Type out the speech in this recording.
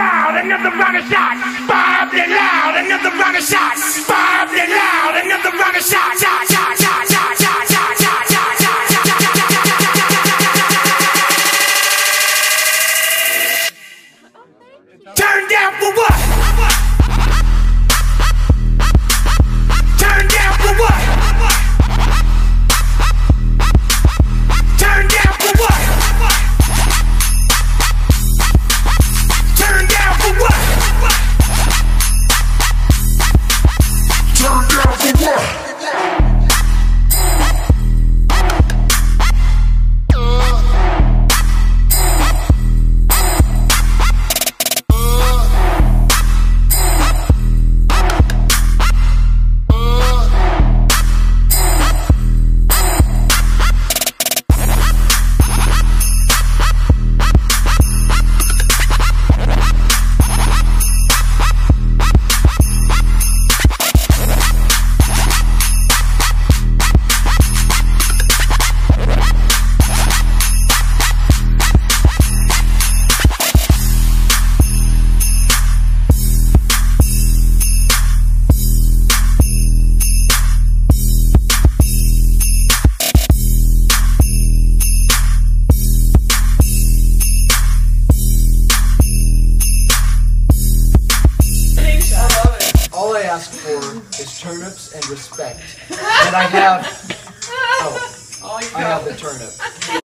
loud, another round of shots. Bobbed and loud, another round of shots. Bobbed and loud, another round of shots. Turn down for what? Turn down for what? Turn down for what? Turn down for what? Turn down for what? All I ask for is turnips and respect. And I have the turnip.